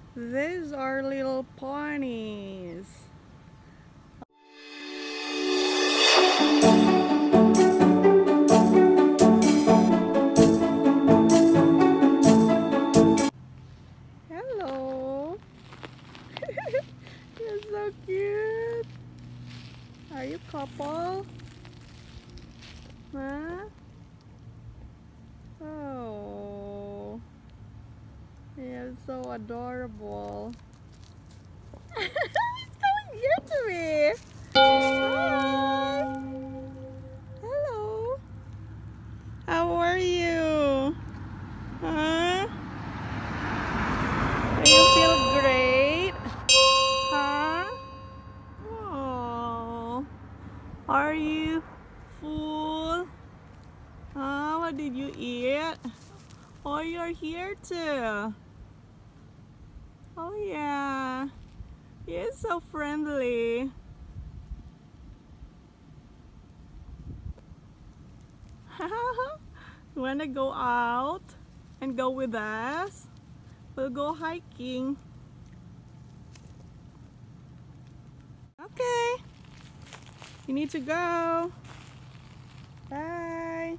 These are little ponies. Hello. You're so cute. Are you couple? Huh? Oh. You're so adorable. He's coming here to me. Hi. Hello. How are you? Huh? Do you feel great? Huh? Oh. Are you full? Huh? What did you eat? Oh, you're here too. Oh yeah. You're so friendly. You wanna go out and go with us? We'll go hiking. Okay. You need to go. Bye.